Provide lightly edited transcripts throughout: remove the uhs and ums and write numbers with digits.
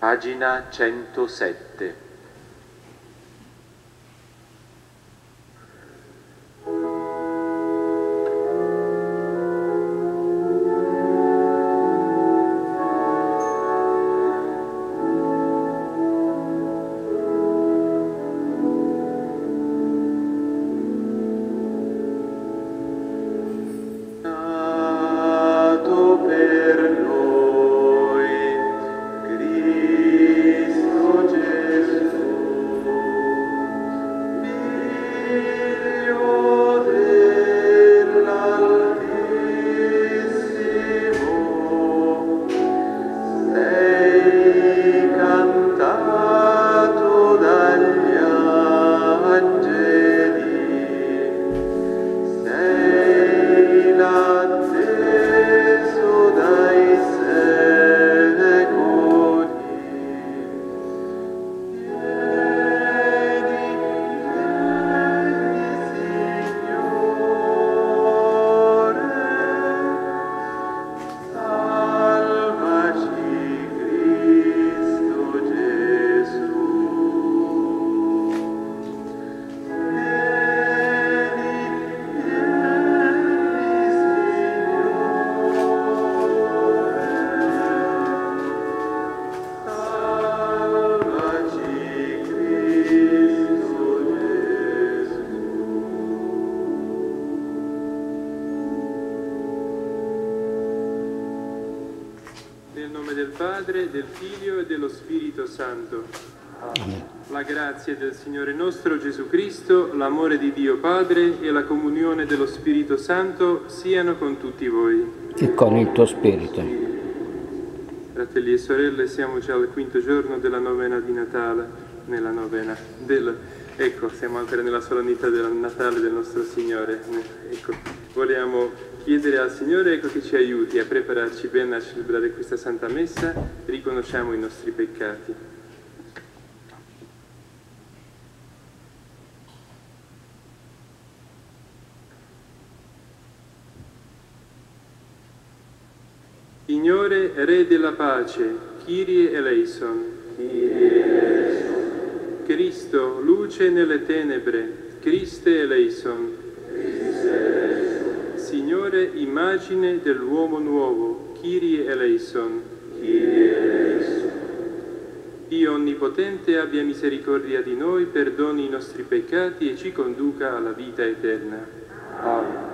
Pagina 107. Nel nome del Padre, del Figlio e dello Spirito Santo. Amen. La grazia del Signore nostro Gesù Cristo, l'amore di Dio Padre e la comunione dello Spirito Santo siano con tutti voi. E con il tuo spirito. Fratelli e sorelle, siamo già al quinto giorno della novena di Natale, ecco, siamo ancora nella solennità del Natale del nostro Signore. Ecco, vogliamo chiedere al Signore che ci aiuti a prepararci bene a celebrare questa Santa Messa. Riconosciamo i nostri peccati. Signore, Re della pace, Kyrie eleison. Cristo, luce nelle tenebre, Christe eleison. Signore, immagine dell'uomo nuovo, Kyrie eleison. Dio Onnipotente abbia misericordia di noi, perdoni i nostri peccati e ci conduca alla vita eterna. Amen.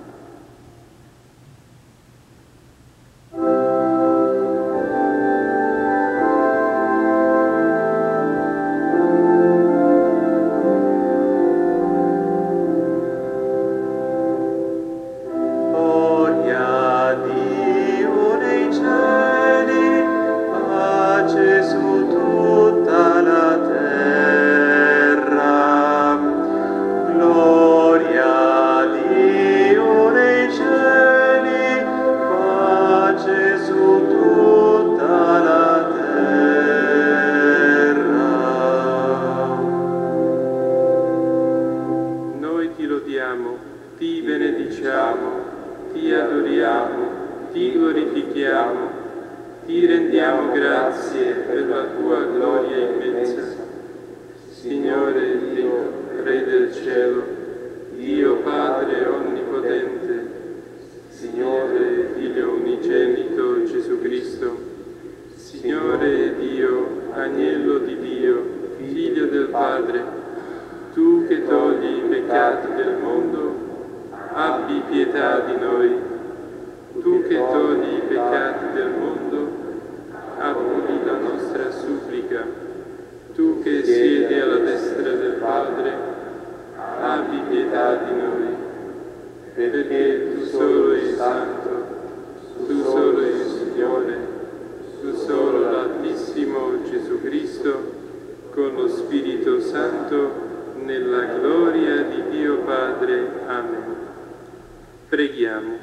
Ti benediciamo, ti adoriamo, ti glorifichiamo, ti rendiamo grazie per la tua gloria immensa. Signore Dio, Re del cielo, Dio Padre onnipotente, Signore Figlio unigenito Gesù Cristo, Signore Dio, Agnello di Dio, Figlio del Padre, tu che togli i peccati del mondo, abbi pietà di noi. Tu che togli i peccati del mondo, accogli la nostra supplica. Tu che siedi alla destra del Padre, abbi pietà di noi. Perché tu solo il Santo, tu solo il Signore, tu solo l'Altissimo Gesù Cristo, con lo Spirito Santo, nella gloria di Dio Padre. Amen. Preghiamo.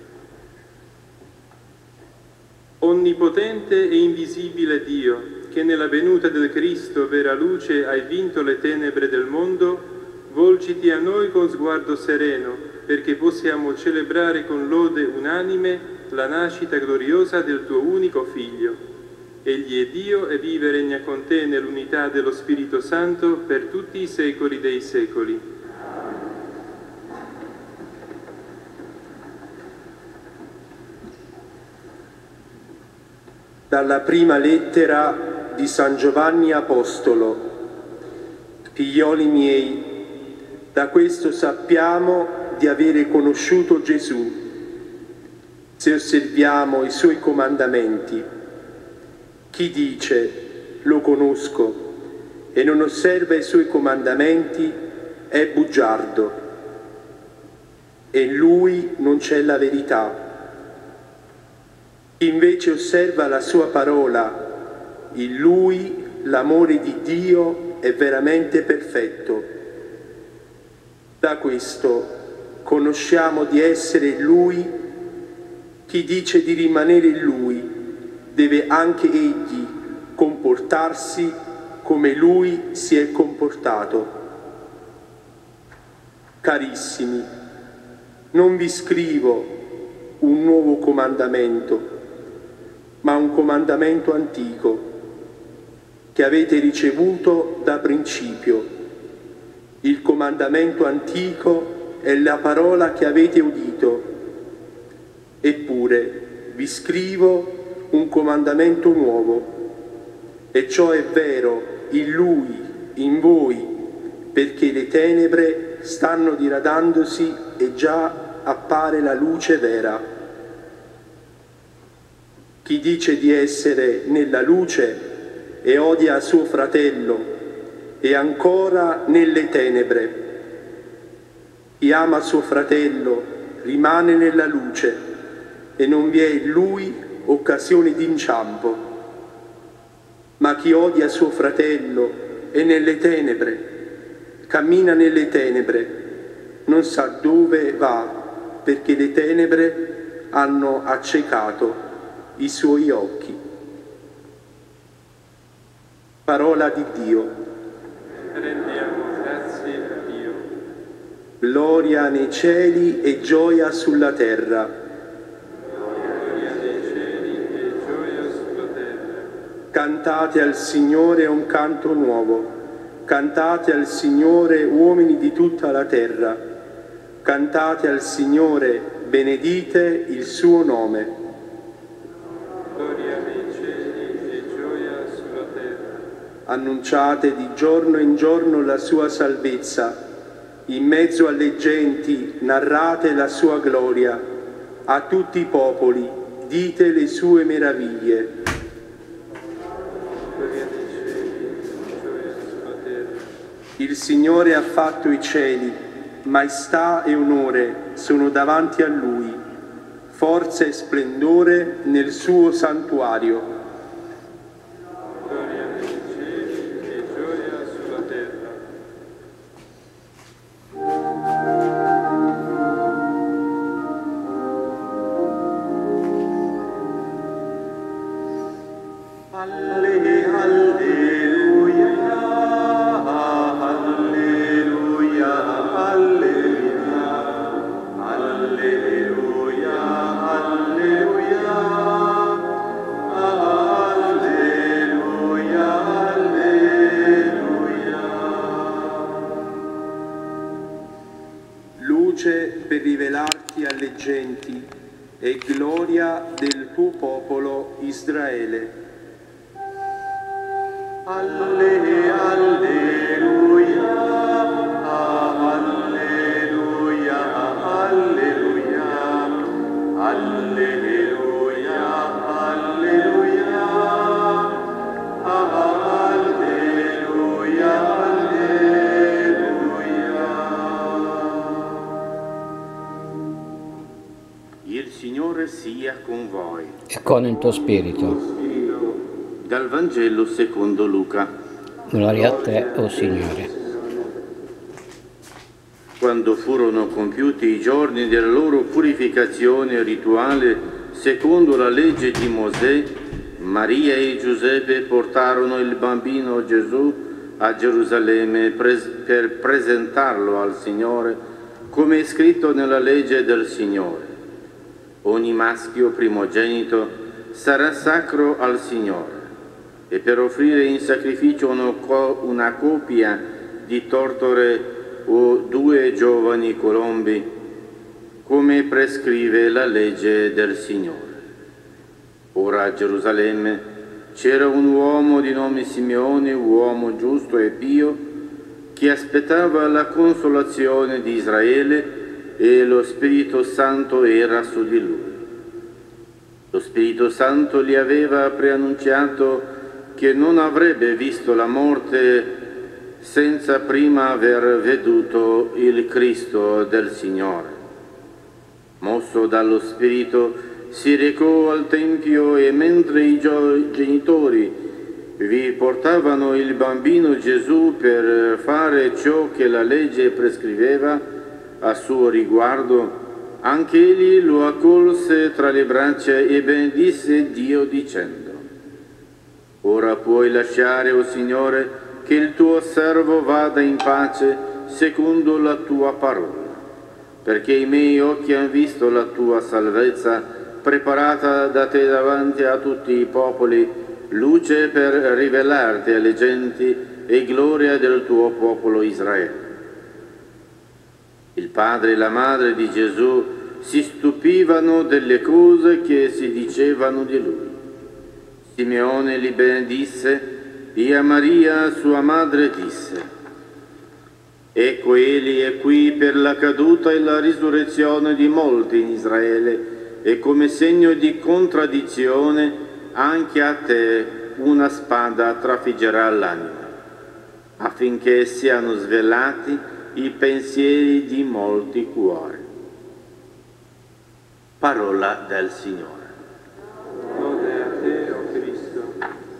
Onnipotente e invisibile Dio, che nella venuta del Cristo, vera luce, hai vinto le tenebre del mondo, volgiti a noi con sguardo sereno, perché possiamo celebrare con lode unanime la nascita gloriosa del tuo unico Figlio. Egli è Dio e vive e regna con te nell'unità dello Spirito Santo per tutti i secoli dei secoli. Dalla prima lettera di San Giovanni Apostolo. Figlioli miei, da questo sappiamo di avere conosciuto Gesù, se osserviamo i suoi comandamenti. Chi dice lo conosco e non osserva i suoi comandamenti è bugiardo, e in lui non c'è la verità. Chi invece osserva la sua parola, in lui l'amore di Dio è veramente perfetto. Da questo conosciamo di essere in lui. Chi dice di rimanere in lui deve anche egli comportarsi come lui si è comportato. Carissimi, non vi scrivo un nuovo comandamento, ma un comandamento antico che avete ricevuto da principio. Il comandamento antico è la parola che avete udito. Eppure vi scrivo un comandamento nuovo, e ciò è vero in lui, in voi, perché le tenebre stanno diradandosi e già appare la luce vera. Chi dice di essere nella luce e odia suo fratello è ancora nelle tenebre. Chi ama suo fratello rimane nella luce e non vi è in lui occasione di inciampo. Ma chi odia suo fratello è nelle tenebre, cammina nelle tenebre, non sa dove va, perché le tenebre hanno accecato i suoi occhi. Parola di Dio. Rendiamo grazie a Dio. Gloria nei cieli e gioia sulla terra. Gloria nei cieli e gioia sulla terra. Cantate al Signore un canto nuovo. Cantate al Signore, uomini di tutta la terra. Cantate al Signore, benedite il suo nome. Gloria nei cieli e gioia sulla terra. Annunciate di giorno in giorno la sua salvezza. In mezzo alle genti narrate la sua gloria. A tutti i popoli dite le sue meraviglie. Gloria nei cieli e gioia sulla terra. Il Signore ha fatto i cieli, maestà e onore sono davanti a Lui, forza e splendore nel suo santuario. Gloria nei cieli e gioia sulla terra. Alleluia, alleluia, alleluia, alleluia, alleluia, alleluia, alleluia. Luce per rivelarti alle genti e gloria del tuo popolo Israele. Alleluia, alleluia, alleluia, alleluia, alleluia, alleluia, Il Signore sia con voi. E con il tuo spirito. Dal Vangelo secondo Luca. Gloria a te, o Signore. Quando furono compiuti i giorni della loro purificazione rituale secondo la legge di Mosè, Maria e Giuseppe portarono il bambino Gesù a Gerusalemme per presentarlo al Signore, come è scritto nella legge del Signore. Ogni maschio primogenito sarà sacro al Signore. e per offrire in sacrificio una coppia di tortore o 2 giovani colombi, come prescrive la legge del Signore. Ora a Gerusalemme c'era un uomo di nome Simeone, uomo giusto e pio, che aspettava la consolazione di Israele, e lo Spirito Santo era su di lui. Lo Spirito Santo gli aveva preannunciato che non avrebbe visto la morte senza prima aver veduto il Cristo del Signore. Mosso dallo Spirito, si recò al Tempio e mentre i genitori vi portavano il bambino Gesù per fare ciò che la legge prescriveva a suo riguardo, anche egli lo accolse tra le braccia e benedisse Dio dicendo: «Ora puoi lasciare, o Signore, che il tuo servo vada in pace secondo la tua parola, perché i miei occhi hanno visto la tua salvezza, preparata da te davanti a tutti i popoli, luce per rivelarti alle genti e gloria del tuo popolo Israele». Il padre e la madre di Gesù si stupivano delle cose che si dicevano di lui. Simeone li benedisse e a Maria, sua madre, disse: «Ecco, egli è qui per la caduta e la risurrezione di molti in Israele, e come segno di contraddizione anche a te una spada trafiggerà l'anima, affinché siano svelati i pensieri di molti cuori». Parola del Signore. Lode a te, o Cristo.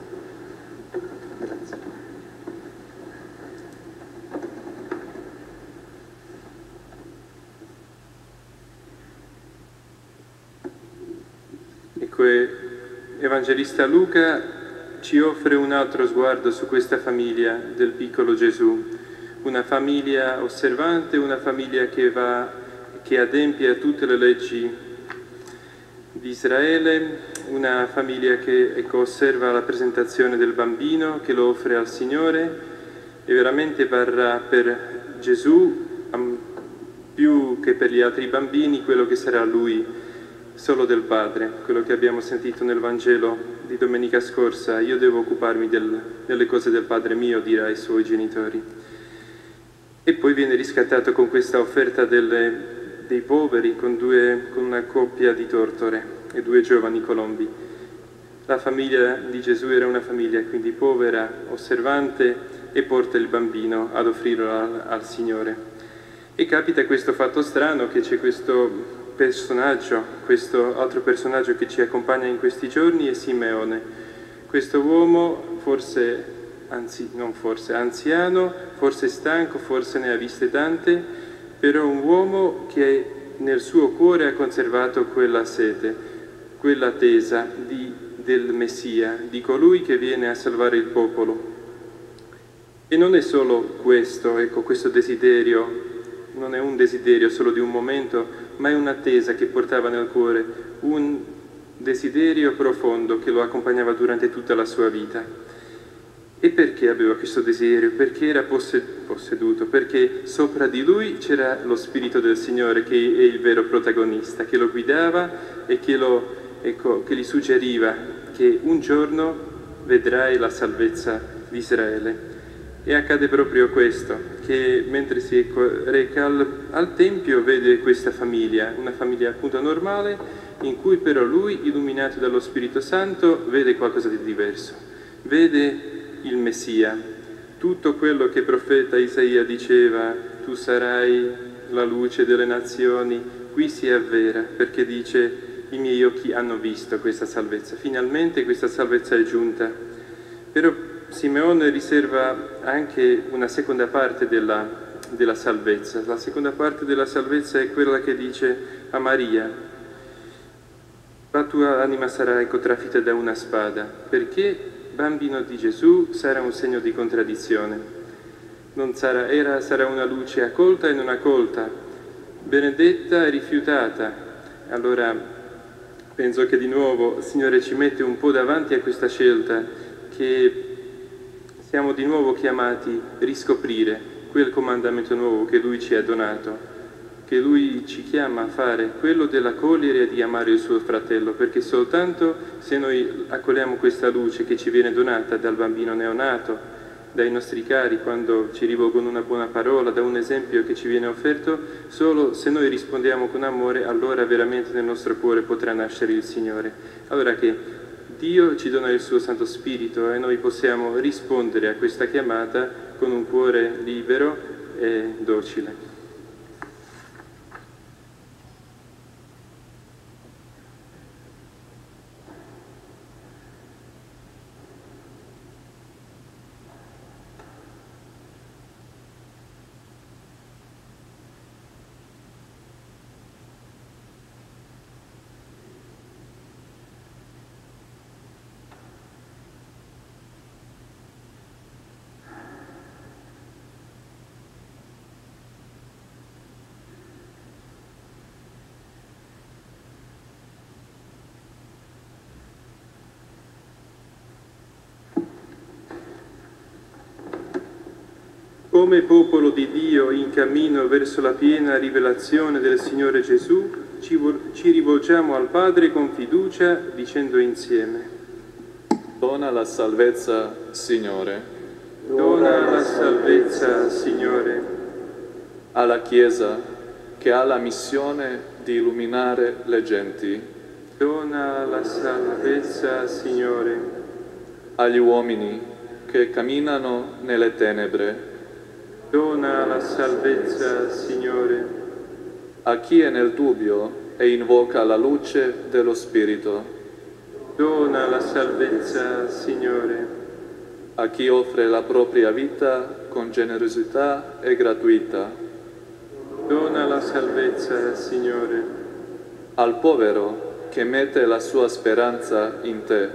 Ecco, Evangelista Luca ci offre un altro sguardo su questa famiglia del piccolo Gesù, una famiglia osservante, una famiglia che adempie a tutte le leggi di Israele, una famiglia che osserva la presentazione del bambino, che lo offre al Signore e veramente varrà per Gesù, più che per gli altri bambini, quello che sarà lui solo del Padre, quello che abbiamo sentito nel Vangelo di domenica scorsa: io devo occuparmi delle cose del Padre mio, dirà ai suoi genitori. E poi viene riscattato con questa offerta dei poveri, con una coppia di tortore e 2 giovani colombi. La famiglia di Gesù era una famiglia quindi povera, osservante, e porta il bambino ad offrirlo al Signore. E capita questo fatto strano, che c'è questo altro personaggio che ci accompagna in questi giorni, è Simeone. Questo uomo, anziano, forse stanco, forse ne ha viste tante, però un uomo che nel suo cuore ha conservato quella sete, quella attesa del Messia, di colui che viene a salvare il popolo. E non è solo questo, questo desiderio, non è un desiderio solo di un momento, ma è un'attesa che portava nel cuore, un desiderio profondo che lo accompagnava durante tutta la sua vita. E perché aveva questo desiderio? Perché era posseduto, perché sopra di lui c'era lo Spirito del Signore, che è il vero protagonista, che lo guidava e che gli suggeriva che un giorno vedrai la salvezza di Israele. E accade proprio questo, che mentre si reca al Tempio vede questa famiglia, una famiglia appunto normale, in cui però lui, illuminato dallo Spirito Santo, vede qualcosa di diverso. Vede il Messia, tutto quello che il profeta Isaia diceva: tu sarai la luce delle nazioni, qui si avvera, perché dice: i miei occhi hanno visto questa salvezza, finalmente questa salvezza è giunta. Però Simeone riserva anche una seconda parte della salvezza. La seconda parte della salvezza è quella che dice a Maria: la tua anima sarà trafitta da una spada, perché bambino di Gesù sarà un segno di contraddizione. Sarà una luce accolta e non accolta, benedetta e rifiutata. Allora penso che di nuovo il Signore ci mette un po' davanti a questa scelta, che siamo di nuovo chiamati a riscoprire quel comandamento nuovo che Lui ci ha donato, che Lui ci chiama a fare, quello dell'accogliere e di amare il suo fratello, perché soltanto se noi accogliamo questa luce che ci viene donata dal bambino neonato, dai nostri cari quando ci rivolgono una buona parola, da un esempio che ci viene offerto, solo se noi rispondiamo con amore, allora veramente nel nostro cuore potrà nascere il Signore. Allora che Dio ci dona il suo Santo Spirito e noi possiamo rispondere a questa chiamata con un cuore libero e docile. Come popolo di Dio in cammino verso la piena rivelazione del Signore Gesù, ci rivolgiamo al Padre con fiducia dicendo insieme: Dona la salvezza, Signore. Dona la salvezza, Signore, Alla Chiesa, che ha la missione di illuminare le genti. dona la salvezza, Signore, Agli uomini che camminano nelle tenebre. dona la salvezza, Signore, A chi è nel dubbio e invoca la luce dello Spirito. dona la salvezza, Signore, A chi offre la propria vita con generosità e gratuità. dona la salvezza, Signore, Al povero che mette la sua speranza in te.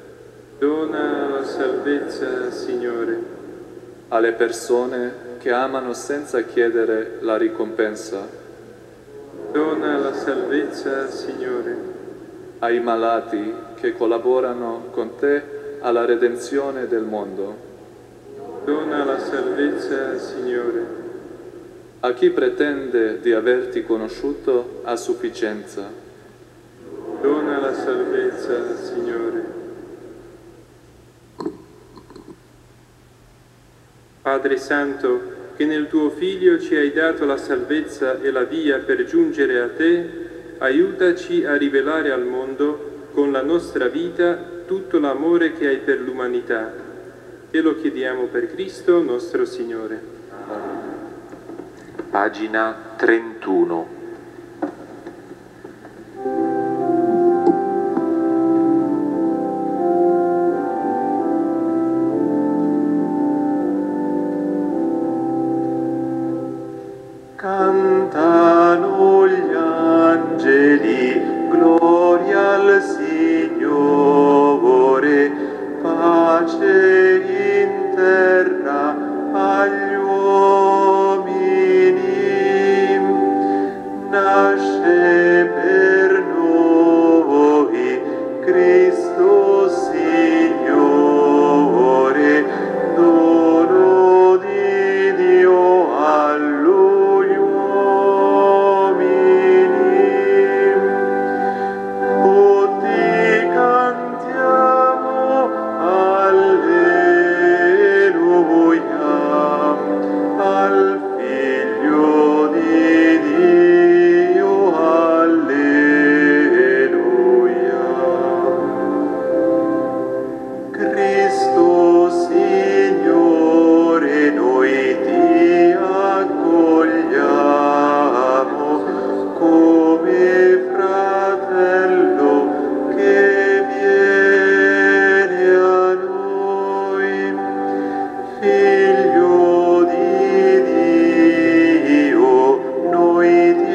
dona la salvezza, Signore, Alle persone che amano senza chiedere la ricompensa. dona la salvezza, Signore, Ai malati che collaborano con te alla redenzione del mondo. dona la salvezza, Signore, A chi pretende di averti conosciuto a sufficienza. dona la salvezza, Signore. Padre Santo, che nel tuo Figlio ci hai dato la salvezza e la via per giungere a te, aiutaci a rivelare al mondo con la nostra vita tutto l'amore che hai per l'umanità. Te lo chiediamo per Cristo nostro Signore. Pagina 31. Cantano gli angeli, gloria al Signore, pace in terra agli uomini. Nasce per noi Cristo Signore, dono di Dio all'uomini. Tutti cantiamo alleluia al Figlio di Dio, alleluia. Cristo Signore, noi ti accogliamo come fratello che viene a noi, Figlio di Dio, noi ti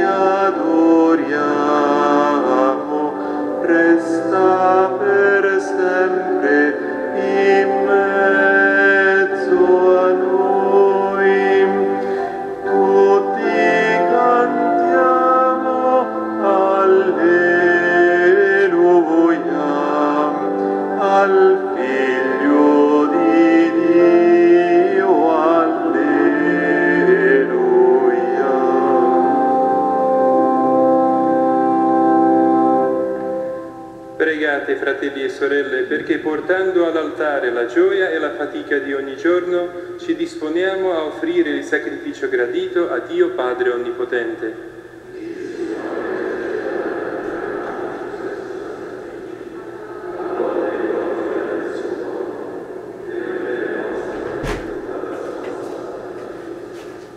adoriamo, resta per sempre in mezzo a noi. Tutti cantiamo alleluia al Figlio pregate, fratelli e sorelle, perché portando all'altare la gioia e la fatica di ogni giorno, ci disponiamo a offrire il sacrificio gradito a Dio Padre Onnipotente.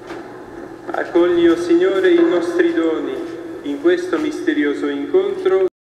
Accogli, o Signore, i nostri doni in questo misterioso incontro